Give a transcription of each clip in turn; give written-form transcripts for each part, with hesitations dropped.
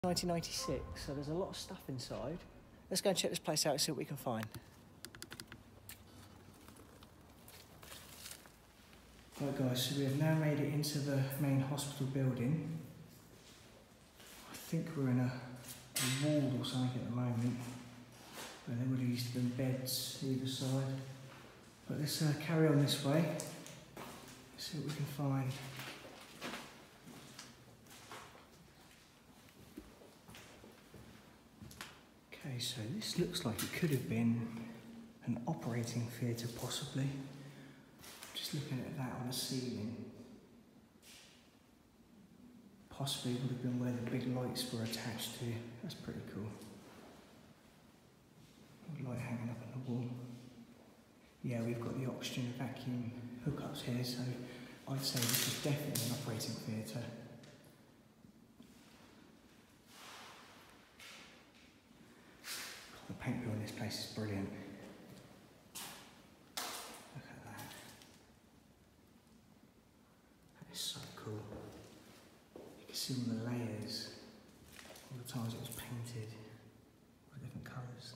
1996, so there's a lot of stuff inside. Let's go and check this place out and see what we can find. Right guys, so we have now made it into the main hospital building. I think we're in a ward or something at the moment, where there would have used to be beds either side. But let's carry on this way, see what we can find. Okay, so this looks like it could have been an operating theatre possibly. Just looking at that on the ceiling. Possibly would have been where the big lights were attached to. That's pretty cool. Light hanging up on the wall. Yeah, we've got the oxygen and vacuum hookups here, so I'd say this is definitely an operating theatre. The paint on this place is brilliant. Look at that. That is so cool. You can see all the layers, all the times it was painted, all the different colours.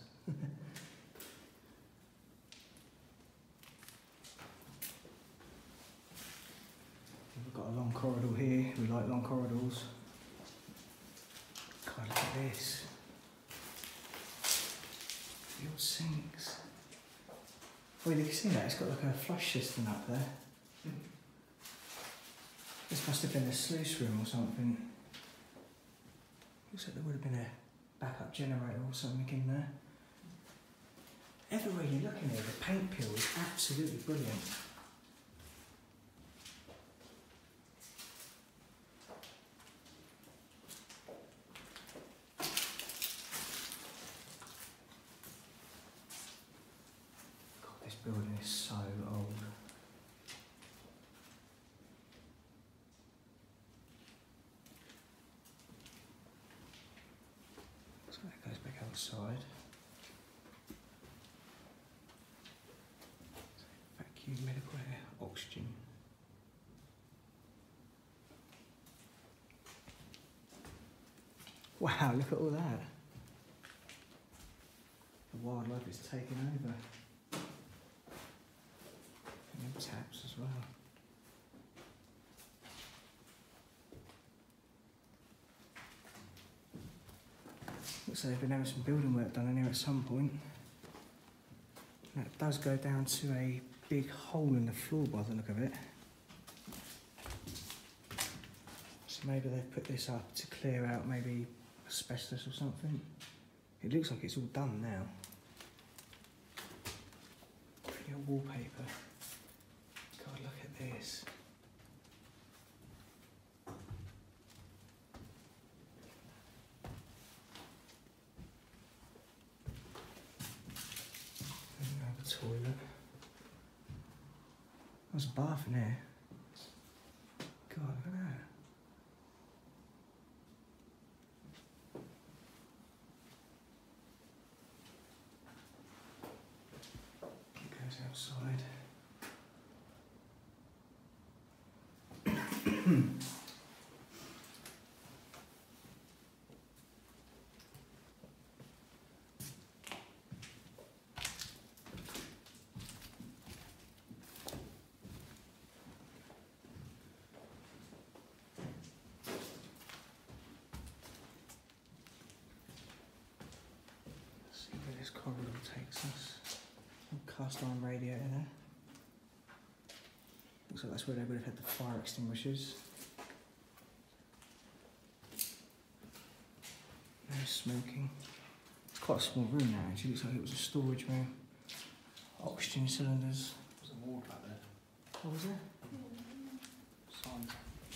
We've got a long corridor here. We like long corridors. God, look at this. Your sinks. Oh, you can see that, it's got like a flush system up there. This must have been a sluice room or something. Looks like there would have been a backup generator or something in there. Everywhere you look in here, the paint peel is absolutely brilliant. This building is so old. So that goes back outside. Vacuum, medical air, oxygen. Wow, look at all that. The wildlife is taking over. Taps as well. Looks like they've been having some building work done in here at some point. That does go down to a big hole in the floor by the look of it. So maybe they've put this up to clear out maybe asbestos or something. It looks like it's all done now. Pretty old wallpaper. God, look at this. Another toilet. There's a bath in here. God, look at that. It goes outside. See where this corridor takes us. Cast iron radiator there. Looks like that's where they would have had the fire extinguishers. No smoking. It's quite a small room now actually, looks like it was a storage room. Oxygen cylinders. There's a ward back there. What was there? Signs.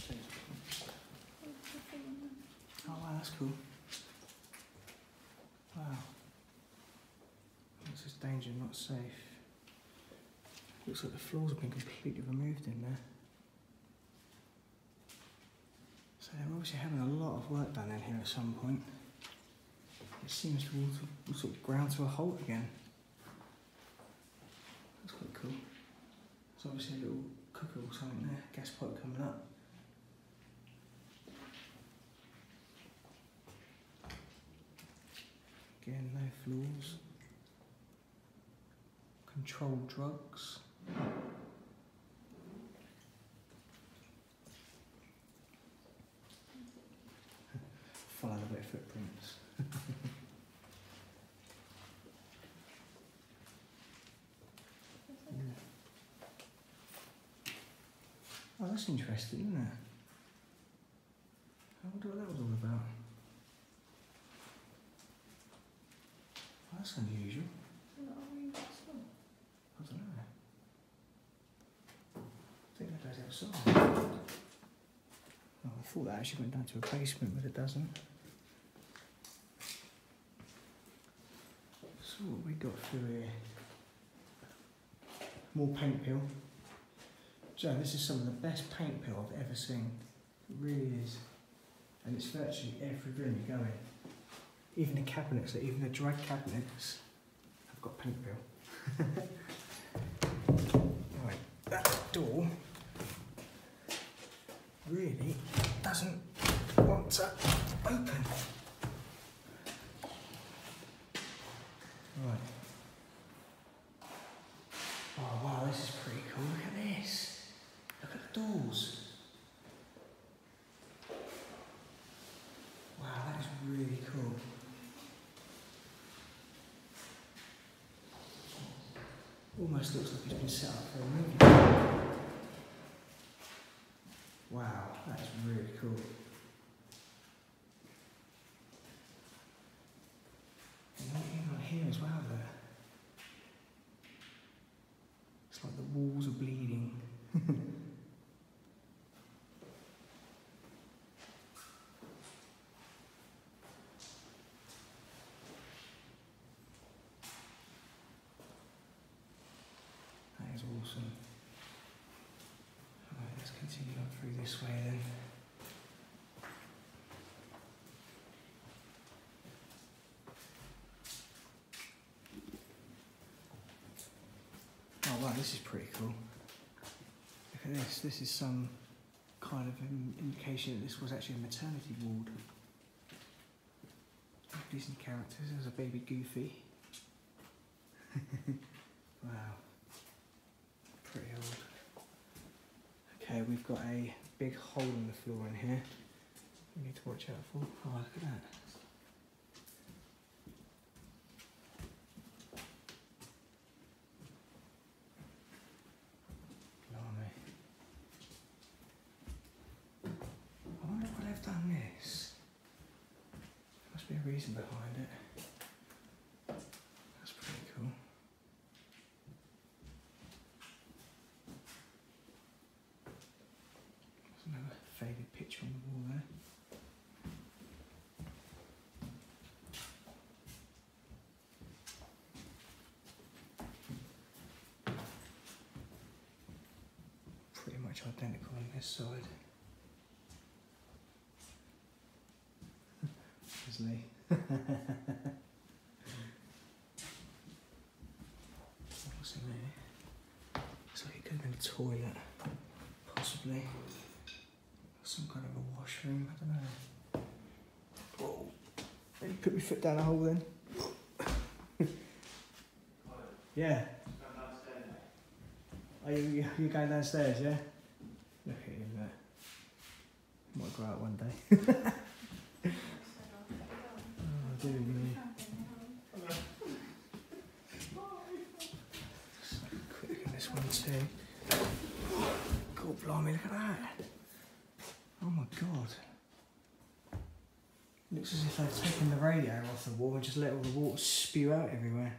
Oh wow, that's cool. Wow. This is danger, not safe. Looks like the floors have been completely removed in there. So they're obviously having a lot of work done in here at some point. It seems to all sort of ground to a halt again. That's quite cool. There's obviously a little cooker or something there, gas pipe coming up. Again, no floors. Controlled drugs. Follow the wet footprints. Yeah. Oh, that's interesting, isn't it? I wonder what that was all about. Oh, that's unusual. I don't know. I think that goes outside. Oh, I thought that actually went down to a basement, but it doesn't. So what have we got through here? More paint peel. Joe, this is some of the best paint peel I've ever seen. It really is. And it's virtually every room you go in. Even the cabinets, even the drag cabinets, have got paint peel. Right, that door really doesn't want to open. Right. Oh wow, this is pretty cool. Look at this. Look at the doors. Wow, that is really cool. Almost looks like it's been set up for a movie. Wow, that is really cool. And what have you got here as well there? It's like the walls are bleeding. That is awesome. Alright, let's continue on through this way then. Oh wow, this is pretty cool. Look at this. This is some kind of indication that this was actually a maternity ward. Disney characters. There's a baby Goofy. Wow. Pretty old. Okay, we've got a big hole in the floor in here. We need to watch out for. Oh, look at that. Blimey. I wonder why they've done this. There must be a reason behind it. That's pretty cool. There's another faded picture on the wall there. Pretty much identical on this side. There's Lee. What's in there? Looks like it could have been a toilet, possibly. Some kind of a washroom, I don't know. Whoa. Maybe put my foot down the hole then. Yeah. Are you going downstairs, yeah? Look at him there. Might go out one day. Oh, dear me. Just have a quick look at this one too. God blimey, look at that. Oh my god. Looks as if they've taken the radiator off the wall and just let all the water spew out everywhere.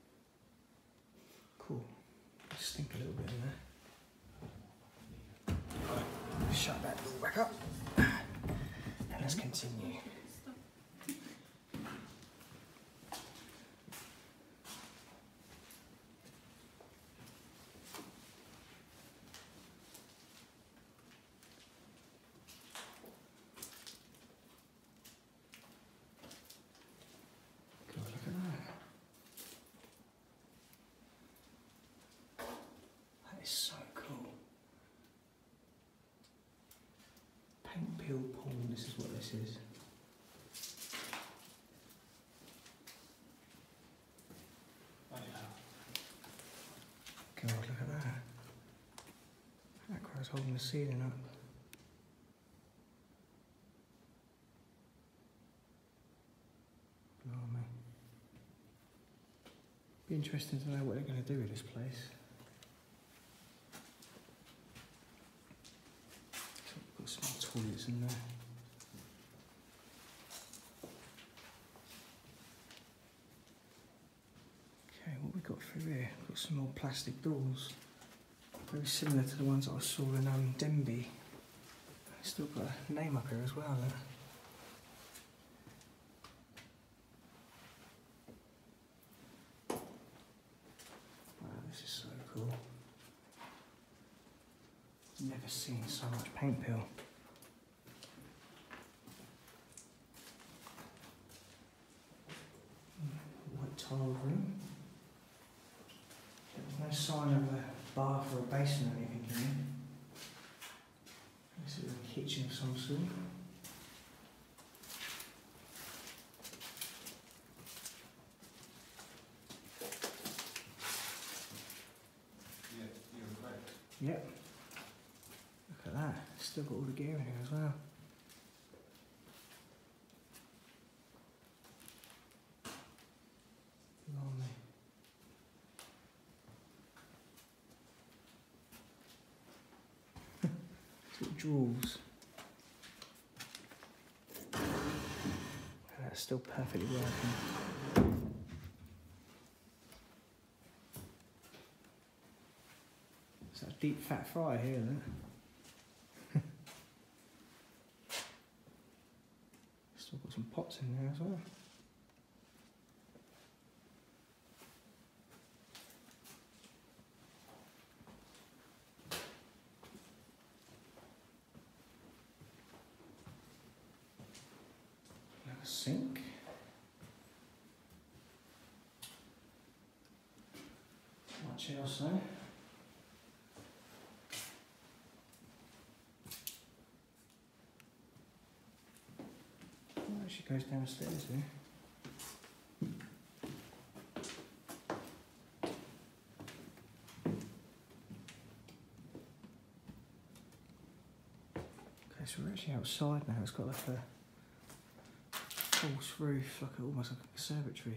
Cool. Stink a little bit in there. Right, shut that door back up. And let's continue. God, look at that. That is so cool. Paint peel pool, this is what this is. holding the ceiling up. Blimey. Be interesting to know what they're going to do with this place. So we've got some toilets in there. Okay, what we got through here? We've got some old plastic doors. Very similar to the ones that I saw in Denby. Still got a name up here as well. Wow, this is so cool. Never seen so much paint peel. White tiled room. There's no sign of a bath or a basin or anything in here. This is a kitchen of some sort. Yeah, you're correct. Yep. Look at that. Still got all the gear in here as well. Blimey. Little drawers. That's still perfectly working. It's a deep fat fryer here, isn't it? Still got some pots in there as well. Sink. Much else though. Oh, she goes downstairs here. Okay, so we're actually outside now. It's got like a false roof, almost like a conservatory.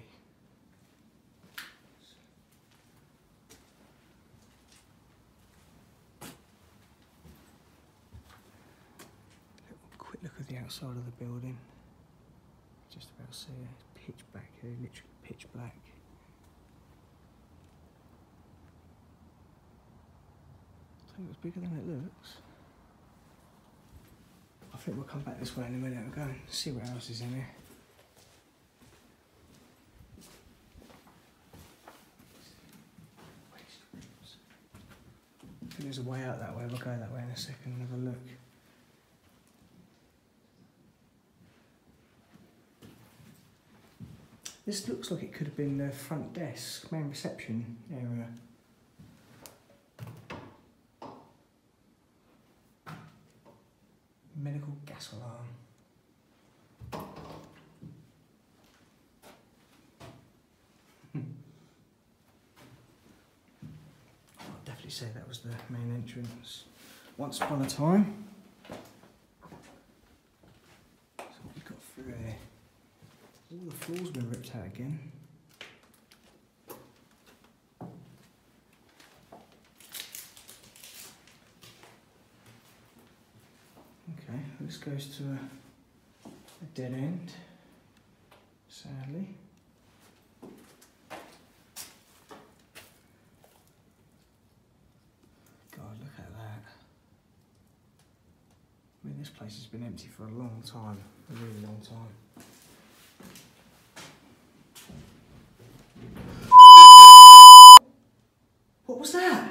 Quick look at the outside of the building. Just about to see it. It's pitch black here, literally pitch black. I think it's bigger than it looks. I think we'll come back this way in a minute and go and see what else is in here. I think there's a way out that way. We'll go that way in a second and have a look. This looks like it could have been the front desk, main reception area. Medical gas alarm. I'll definitely say that was the main entrance. Once upon a time. So what we've got through here. All the floors been ripped out again. Okay, this goes to a dead end, sadly. God, look at that. I mean, this place has been empty for a long time, a really long time. What was that?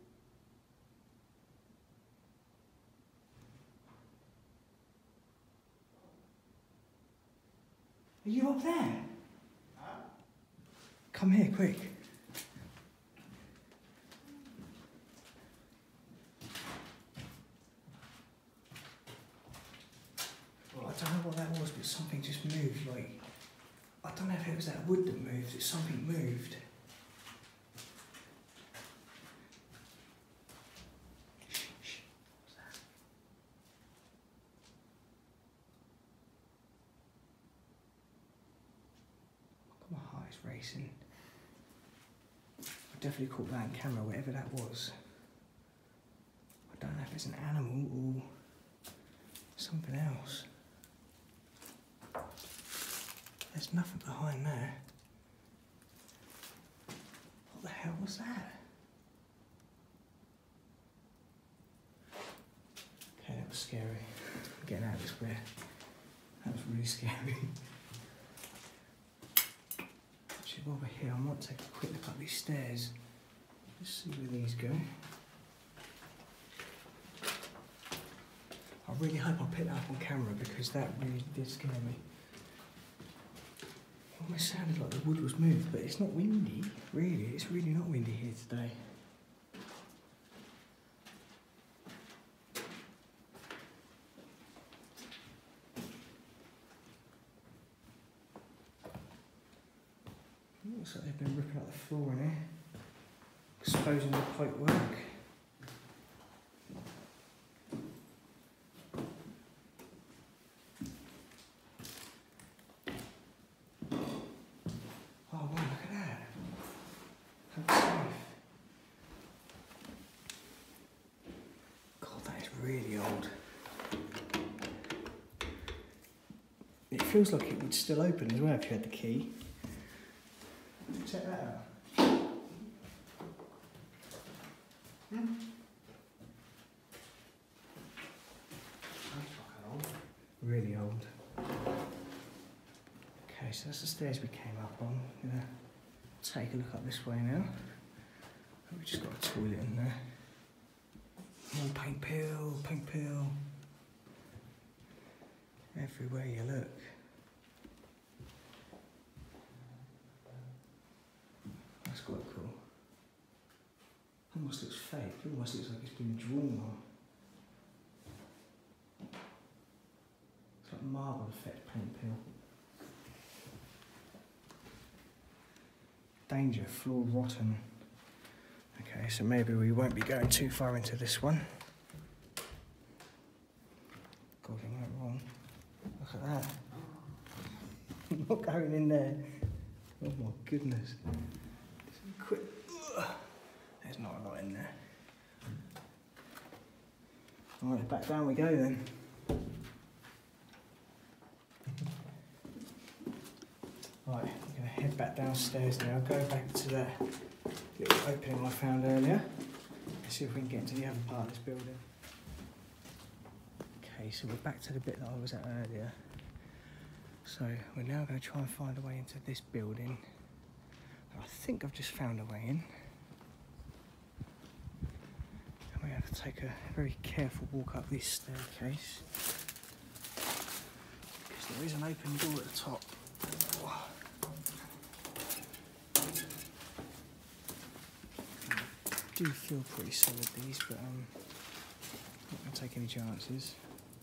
Are you up there? Huh? Come here, quick. Well, I don't know what that was, but something just moved, like... I don't know if it was that wood that moved, it's something moved. it's racing. I definitely caught that on camera, whatever that was. I don't know if it's an animal or something else. There's nothing behind there. What the hell was that? Okay, that was scary. I'm getting out of this bed. That was really scary. Actually, while we're here, I might take a quick look up these stairs. Let's see where these go. I really hope I picked that up on camera because that really did scare me. It almost sounded like the wood was moved, but it's not windy, really. It's really not windy here today. Looks like they've been ripping out the floor in here, exposing the pipe work. Oh wow, look at that. How safe. God, that is really old. It feels like it would still open as well if you had the key. Check that out. That's fucking old. Really old. Okay, so that's the stairs we came up on. I'm gonna take a look up this way now. We've just got a toilet in there. More paint peel, paint peel. Everywhere you look. That's quite cool. Almost looks fake. It almost looks like it's been drawn on. It's like marble effect paint peel. Danger, floor rotten. Okay, so maybe we won't be going too far into this one. God, we went wrong. Look at that. I'm not going in there. Oh my goodness. Quick. There's not a lot in there. Alright, back down we go then. Right, I'm going to head back downstairs now, go back to that little opening I found earlier. Let's see if we can get into the other part of this building. Okay, so we're back to the bit that I was at earlier. So we're now going to try and find a way into this building. I think I've just found a way in. And we have to take a very careful walk up this staircase. Because there is an open door at the top. I do feel pretty solid these, but not going to take any chances.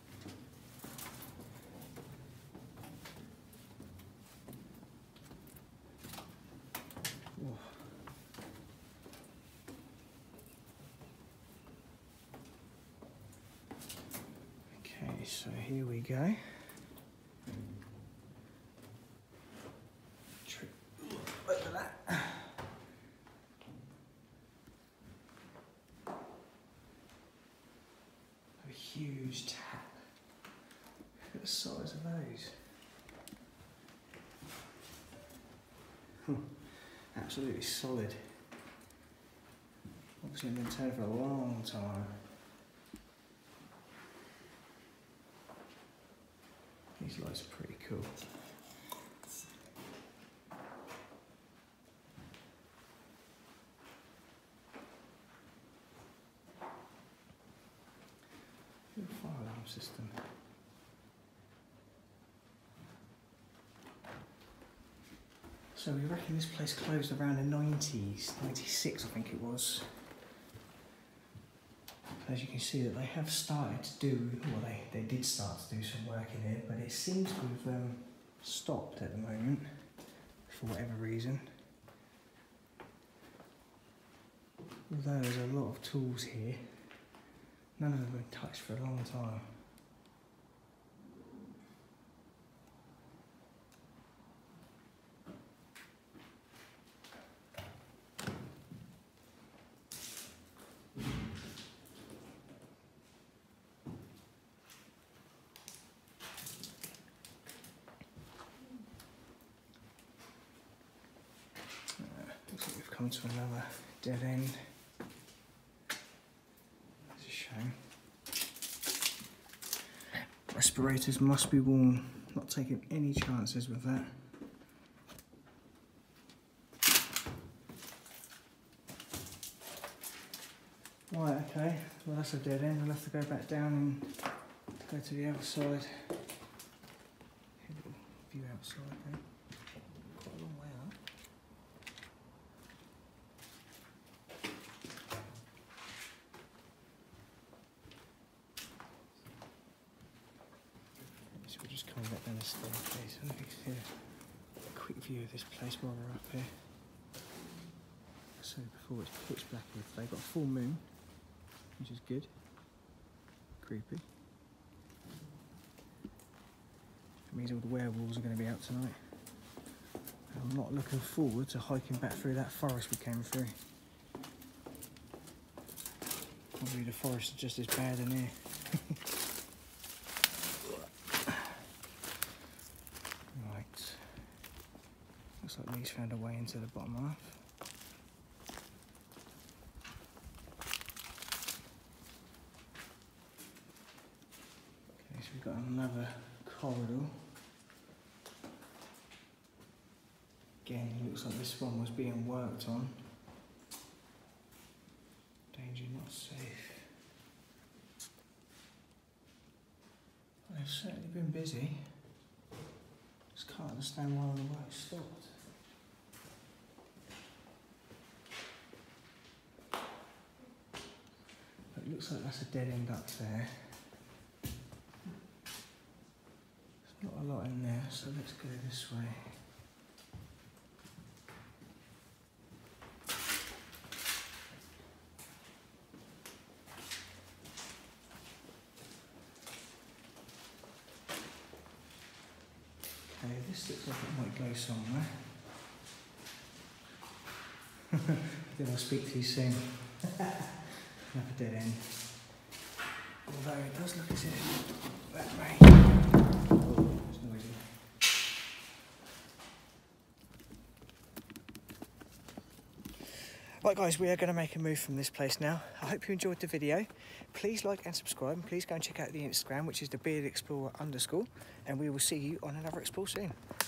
Okay, so here we go. Look at that. A huge tap. Look at the size of those. Absolutely solid. Obviously been turned for a long time. These lights are pretty cool. Little fire alarm system. So we reckon this place closed around the 90s, 96 I think it was. As you can see that they have started to do, well they did start to do some work in here, but it seems to have stopped at the moment, for whatever reason. Although there's a lot of tools here, none of them have been touched for a long time. come to another dead end. That's a shame. Respirators must be worn. Not taking any chances with that. Right, okay, well that's a dead end. We'll have to go back down and go to the outside. View outside there. Quite a long way up. So we're just coming back down the staircase. Let me get a quick view of this place while we're up here. So before it's pitch black here today, got a full moon, which is good. Creepy. It means all the werewolves are going to be out tonight. I'm not looking forward to hiking back through that forest we came through. Probably the forest is just as bad in here. Right. Looks like Lee's found a way into the bottom half. Okay, so we've got another corridor. Again, it looks like this one was being worked on. Danger not safe. They've certainly been busy. Just can't understand why all the work stopped. But it looks like that's a dead end up there. There's not a lot in there, so let's go this way. Okay, this looks like it might go somewhere. Then I'll speak to you soon. Another dead end. Although it does look as if that way. Oh, it's noisy. Right guys, we are going to make a move from this place now. I hope you enjoyed the video. Please like and subscribe, and please go and check out the Instagram, which is the beardedexplorer_, and we will see you on another explore soon.